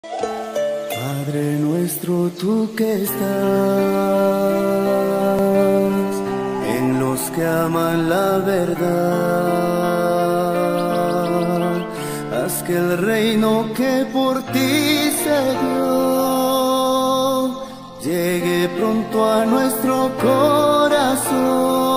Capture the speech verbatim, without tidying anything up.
Padre nuestro, tú que estás en los que aman la verdad, haz que el reino que por ti se dio llegue pronto a nuestro corazón.